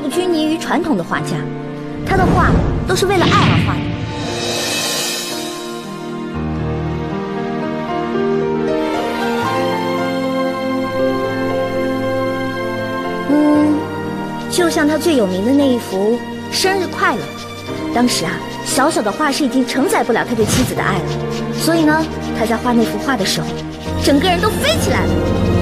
不拘泥于传统的画家，他的画都是为了爱而画的。就像他最有名的那一幅《生日快乐》，当时啊，小小的画室已经承载不了他对妻子的爱了，所以呢，他在画那幅画的时候，整个人都飞起来了。